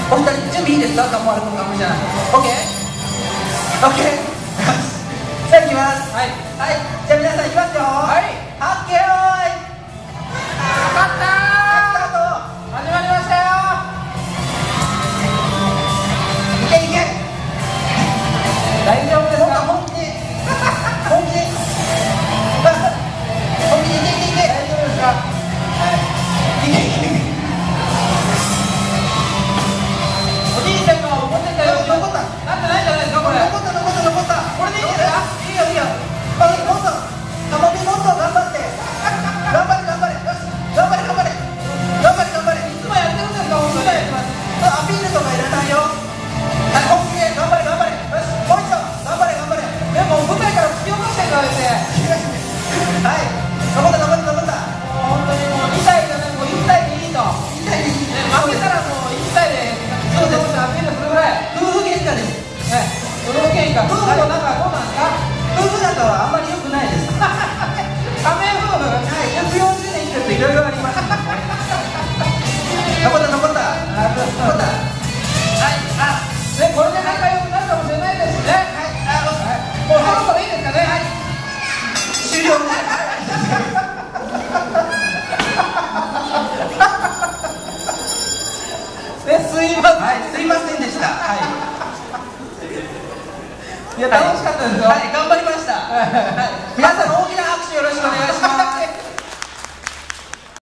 お二人準備いいですか？ガモあるのガモじゃない。オッケーオッケー。さあ行きます。はいはい、じゃあ皆さんいきますよ。はい、はっけよーい。 勝ったー。始まりましたよ。 いけいけ。 大丈夫ですか？ 本気本気本気でいけいけいけ。 大丈夫ですか？ はい、いけいけいけ。 おじいちゃんが怒ってたよ。 残った。 なってないんじゃないですかこれ。 残った残った残った。 これでいいですか？ いいよいいよ。もっとカモミもっと頑張って。頑張れ頑張れ。よし頑張れ頑張れ頑張れ頑張れ。 いつもやってるんですか？本当にやってます。 アピールとかいらないよ。はい、本気で頑張れ頑張れ。よしもう一度頑張れ頑張れ。 でも舞台から突き落としてるからですね。 はい、残った残った残った。 もう本当にもう2体じゃなくもう1体でいいと。 痛いです。 負けたらもう1体でそうですアピールするぐらい。 夫婦喧嘩です。 都道府県か。夫婦の仲はどうなんですか？ 夫婦仲はあんまり良くないです。 仮面夫婦。 はい、140年生きてるといろいろありますんでね。残った残った残った。はい、あ、 ね、これで仲良くなるかもしれないですしね。 はい、 もうそろそろいいですかね。はい。 終了です。 ね、すいません。 はい、すいませんでした。はい。 いや、楽しかったですよ。 はい、頑張りました。はい、皆さん